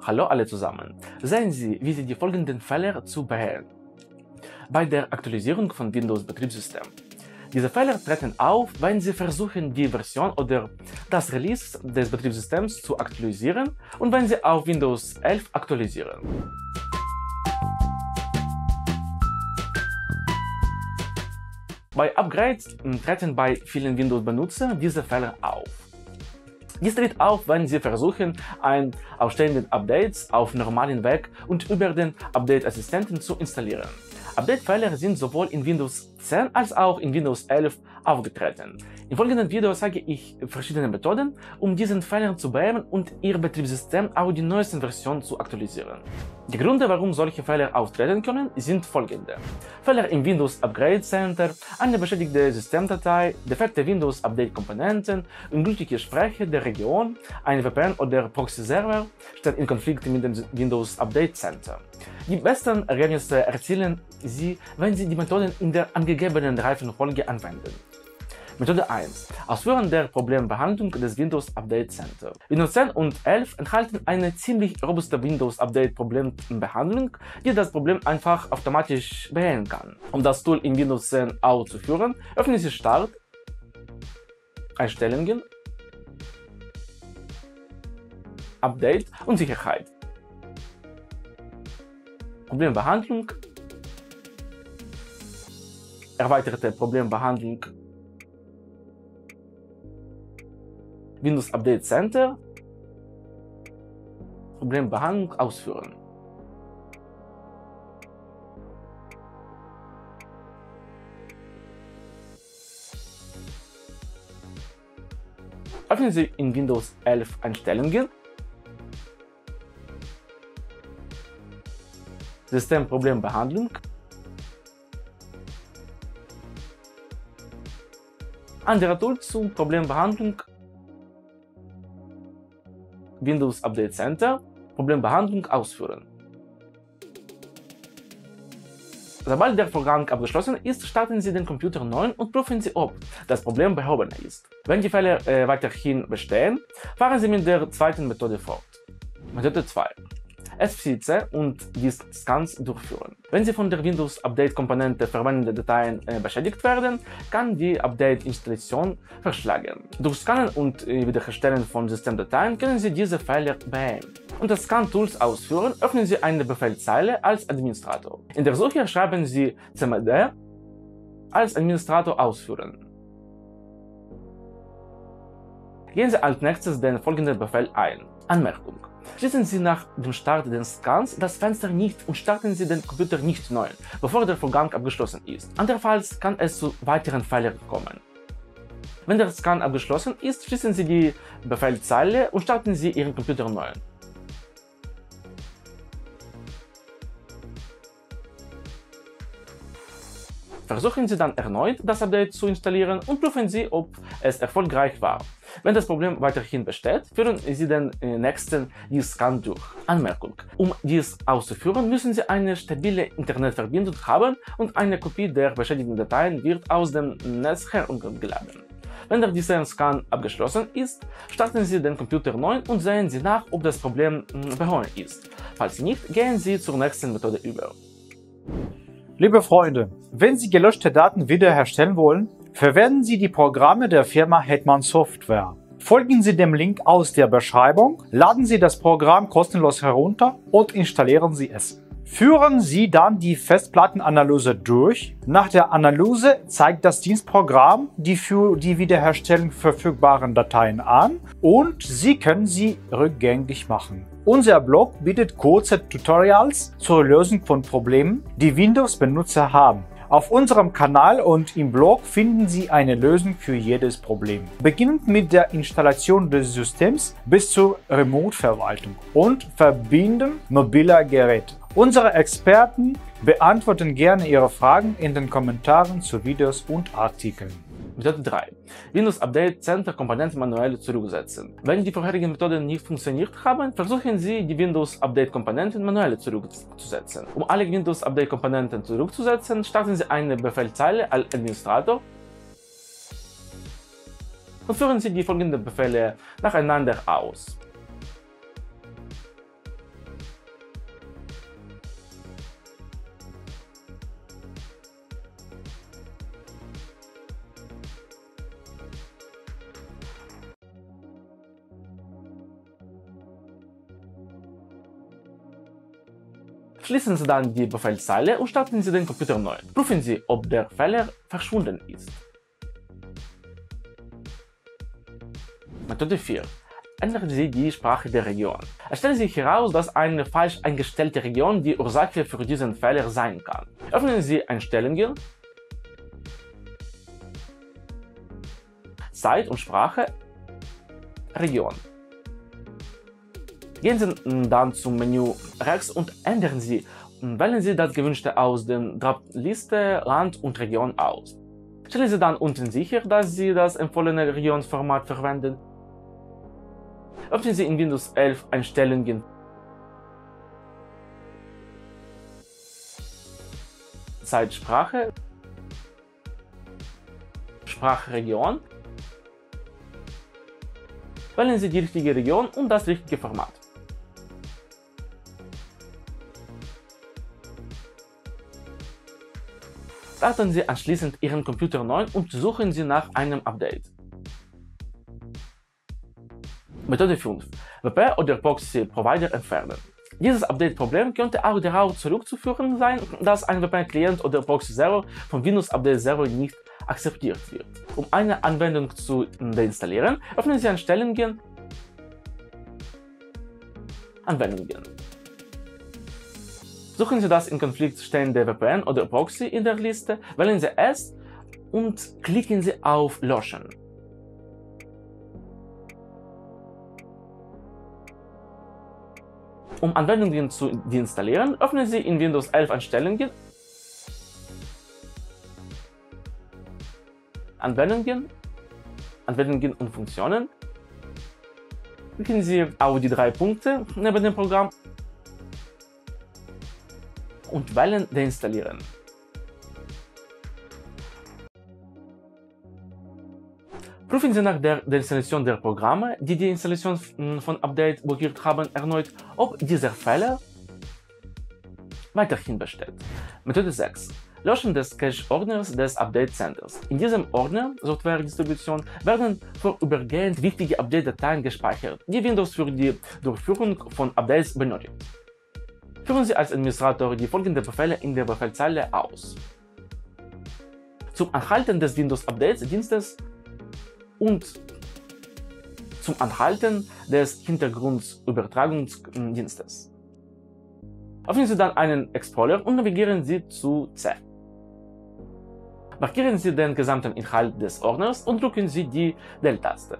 Hallo alle zusammen. Sehen Sie, wie Sie die folgenden Fehler zu beheben. Bei der Aktualisierung von Windows-Betriebssystem. Diese Fehler treten auf, wenn Sie versuchen, die Version oder das Release des Betriebssystems zu aktualisieren und wenn Sie auf Windows 11 aktualisieren. Bei Upgrades treten bei vielen Windows-Benutzern diese Fehler auf. Dies tritt auf, wenn Sie versuchen, ein ausstehenden Updates auf normalen Weg und über den Update-Assistenten zu installieren. Update-Fehler sind sowohl in Windows 10 als auch in Windows 11 aufgetreten. Im folgenden Video zeige ich verschiedene Methoden, um diesen Fehlern zu beheben und Ihr Betriebssystem auf die neuesten Versionen zu aktualisieren. Die Gründe, warum solche Fehler auftreten können, sind folgende: Fehler im Windows Upgrade Center, eine beschädigte Systemdatei, defekte Windows Update Komponenten, ungültige Sprecher der Region, ein VPN oder Proxy-Server steht in Konflikt mit dem Windows Update Center. Die besten Ergebnisse erzielen Sie, wenn Sie die Methoden in der angegebenen Reifenfolge anwenden. Methode 1. Ausführen der Problembehandlung des Windows Update Center. Windows 10 und 11 enthalten eine ziemlich robuste Windows Update Problembehandlung, die das Problem einfach automatisch beheben kann. Um das Tool in Windows 10 auszuführen, öffnen Sie Start, Einstellungen, Update und Sicherheit. Problembehandlung, erweiterte Problembehandlung, Windows Update Center, Problembehandlung ausführen. Öffnen Sie in Windows 11 Einstellungen, Systemproblembehandlung, andere Tools zur Problembehandlung, Windows Update Center, Problembehandlung ausführen. Sobald der Vorgang abgeschlossen ist, starten Sie den Computer neu und prüfen Sie, ob das Problem behoben ist. Wenn die Fehler weiterhin bestehen, fahren Sie mit der zweiten Methode fort. Methode 2. SFC und Disk-Scans durchführen. Wenn Sie von der Windows-Update-Komponente verwendete Dateien beschädigt werden, kann die Update-Installation verschlagen. Durch Scannen und Wiederherstellen von Systemdateien können Sie diese Fehler beheben. Unter Scan-Tools ausführen, öffnen Sie eine Befehlszeile als Administrator. In der Suche schreiben Sie cmd als Administrator ausführen. Gehen Sie als nächstes den folgenden Befehl ein. Anmerkung: Schließen Sie nach dem Start des Scans das Fenster nicht und starten Sie den Computer nicht neu, bevor der Vorgang abgeschlossen ist. Andernfalls kann es zu weiteren Fehlern kommen. Wenn der Scan abgeschlossen ist, schließen Sie die Befehlszeile und starten Sie Ihren Computer neu. Versuchen Sie dann erneut, das Update zu installieren und prüfen Sie, ob es erfolgreich war. Wenn das Problem weiterhin besteht, führen Sie den nächsten Disk-Scan durch. Anmerkung: Um dies auszuführen, müssen Sie eine stabile Internetverbindung haben und eine Kopie der beschädigten Dateien wird aus dem Netz heruntergeladen. Wenn der Disk-Scan abgeschlossen ist, starten Sie den Computer neu und sehen Sie nach, ob das Problem behoben ist. Falls nicht, gehen Sie zur nächsten Methode über. Liebe Freunde, wenn Sie gelöschte Daten wiederherstellen wollen, verwenden Sie die Programme der Firma Hetman Software. Folgen Sie dem Link aus der Beschreibung, laden Sie das Programm kostenlos herunter und installieren Sie es. Führen Sie dann die Festplattenanalyse durch. Nach der Analyse zeigt das Dienstprogramm die für die Wiederherstellung verfügbaren Dateien an und Sie können sie rückgängig machen. Unser Blog bietet kurze Tutorials zur Lösung von Problemen, die Windows-Benutzer haben. Auf unserem Kanal und im Blog finden Sie eine Lösung für jedes Problem. Beginnend mit der Installation des Systems bis zur Remote-Verwaltung und Verbinden mobiler Geräte. Unsere Experten beantworten gerne Ihre Fragen in den Kommentaren zu Videos und Artikeln. Methode 3. Windows Update Center Komponenten manuell zurücksetzen. Wenn die vorherigen Methoden nicht funktioniert haben, versuchen Sie, die Windows Update Komponenten manuell zurückzusetzen. Um alle Windows Update Komponenten zurückzusetzen, starten Sie eine Befehlszeile als Administrator und führen Sie die folgenden Befehle nacheinander aus. Schließen Sie dann die Befehlszeile und starten Sie den Computer neu. Prüfen Sie, ob der Fehler verschwunden ist. Methode 4. Ändern Sie die Sprache der Region. Es stellt sich heraus, dass eine falsch eingestellte Region die Ursache für diesen Fehler sein kann. Öffnen Sie Einstellungen, Zeit und Sprache, Region. Gehen Sie dann zum Menü rechts und ändern Sie und wählen Sie das gewünschte aus der Drop-Liste Land und Region aus. Stellen Sie dann unten sicher, dass Sie das empfohlene Regionsformat verwenden. Öffnen Sie in Windows 11 Einstellungen, Zeitsprache, Sprachregion. Wählen Sie die richtige Region und das richtige Format. Starten Sie anschließend Ihren Computer neu und suchen Sie nach einem Update. Methode 5. WP oder Proxy-Provider entfernen. Dieses Update-Problem könnte auch darauf zurückzuführen sein, dass ein VPN-Client oder Proxy-Server von Windows Update Server nicht akzeptiert wird. Um eine Anwendung zu deinstallieren, öffnen Sie Einstellungen, Anwendungen. Suchen Sie das in Konflikt stehende VPN oder Proxy in der Liste, wählen Sie es und klicken Sie auf Löschen. Um Anwendungen zu deinstallieren, öffnen Sie in Windows 11 Einstellungen, Anwendungen und Funktionen. Klicken Sie auf die drei Punkte neben dem Programm und wählen Deinstallieren. Prüfen Sie nach der Deinstallation der Programme, die die Installation von Update blockiert haben, erneut, ob dieser Fehler weiterhin besteht. Methode 6. Löschen des Cache-Ordners des Update-Centers. In diesem Ordner Software-Distribution werden vorübergehend wichtige Update-Dateien gespeichert, die Windows für die Durchführung von Updates benötigt. Führen Sie als Administrator die folgenden Befehle in der Befehlszeile aus. Zum Anhalten des Windows-Updates-Dienstes und zum Anhalten des Hintergrundübertragungsdienstes. Öffnen Sie dann einen Explorer und navigieren Sie zu C. Markieren Sie den gesamten Inhalt des Ordners und drücken Sie die Del-Taste.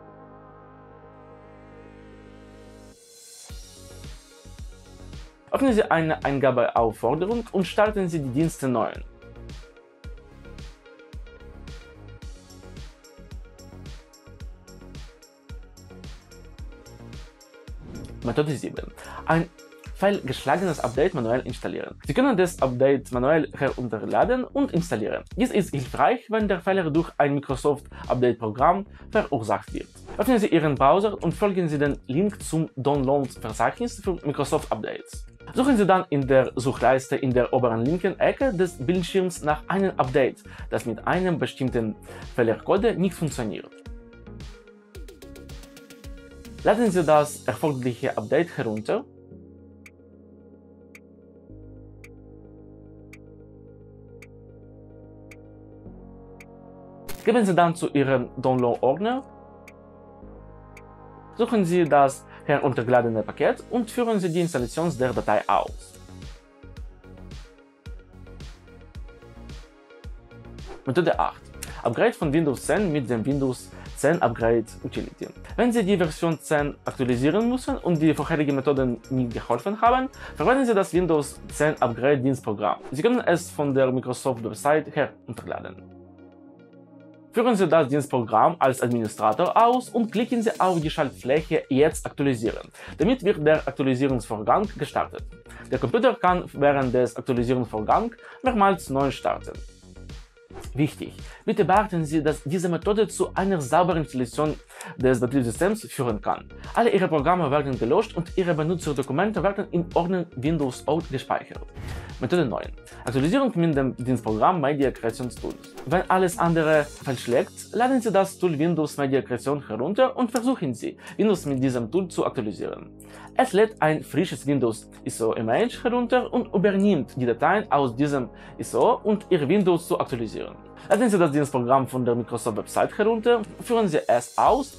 Öffnen Sie eine Eingabeaufforderung und starten Sie die Dienste neu. Methode 7. Ein fehlgeschlagenes Update manuell installieren. Sie können das Update manuell herunterladen und installieren. Dies ist hilfreich, wenn der Fehler durch ein Microsoft Update-Programm verursacht wird. Öffnen Sie Ihren Browser und folgen Sie den Link zum Download-Verzeichnis für Microsoft Updates. Suchen Sie dann in der Suchleiste in der oberen linken Ecke des Bildschirms nach einem Update, das mit einem bestimmten Fehlercode nicht funktioniert. Laden Sie das erforderliche Update herunter. Geben Sie dann zu Ihrem Download-Ordner, suchen Sie das heruntergeladene Paket und führen Sie die Installation der Datei aus. Methode 8. Upgrade von Windows 10 mit dem Windows 10 Upgrade Utility. Wenn Sie die Version 10 aktualisieren müssen und die vorherigen Methoden nicht geholfen haben, verwenden Sie das Windows 10 Upgrade Dienstprogramm. Sie können es von der Microsoft Website herunterladen. Führen Sie das Dienstprogramm als Administrator aus und klicken Sie auf die Schaltfläche Jetzt aktualisieren. Damit wird der Aktualisierungsvorgang gestartet. Der Computer kann während des Aktualisierungsvorgangs mehrmals neu starten. Wichtig, bitte beachten Sie, dass diese Methode zu einer sauberen Installation des Betriebssystems führen kann. Alle Ihre Programme werden gelöscht und Ihre Benutzerdokumente werden im Ordner Windows O gespeichert. Methode 9. Aktualisierung mit dem Dienstprogramm Media Creation Tools. Wenn alles andere fehlschlägt, laden Sie das Tool Windows Media Creation herunter und versuchen Sie, Windows mit diesem Tool zu aktualisieren. Es lädt ein frisches Windows ISO-Image herunter und übernimmt die Dateien aus diesem ISO, um Ihr Windows zu aktualisieren. Laden Sie das Dienstprogramm von der Microsoft-Website herunter, führen Sie es aus,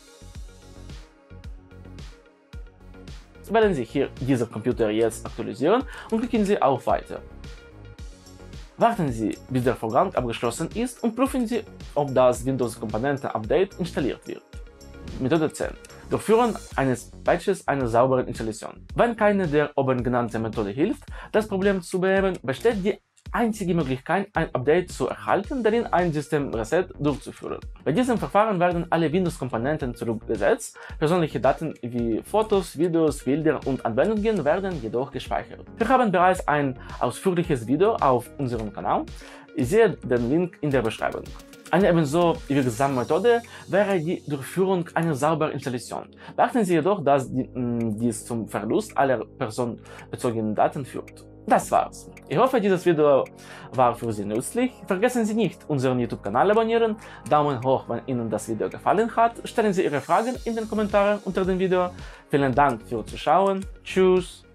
wählen Sie hier dieser Computer jetzt aktualisieren und klicken Sie auf Weiter. Warten Sie, bis der Vorgang abgeschlossen ist und prüfen Sie, ob das Windows-Komponenten-Update installiert wird. Methode 10. Durchführen eines Patches einer sauberen Installation. Wenn keine der oben genannten Methode hilft, das Problem zu beheben, besteht die einzige Möglichkeit, ein Update zu erhalten, darin ein System-Reset durchzuführen. Bei diesem Verfahren werden alle Windows-Komponenten zurückgesetzt, persönliche Daten wie Fotos, Videos, Bilder und Anwendungen werden jedoch gespeichert. Wir haben bereits ein ausführliches Video auf unserem Kanal. Ich sehe den Link in der Beschreibung. Eine ebenso wirksame Methode wäre die Durchführung einer sauberen Installation. Beachten Sie jedoch, dass dies zum Verlust aller personenbezogenen Daten führt. Das war's. Ich hoffe, dieses Video war für Sie nützlich. Vergessen Sie nicht, unseren YouTube-Kanal abonnieren, Daumen hoch, wenn Ihnen das Video gefallen hat, stellen Sie Ihre Fragen in den Kommentaren unter dem Video. Vielen Dank fürs Zuschauen. Tschüss.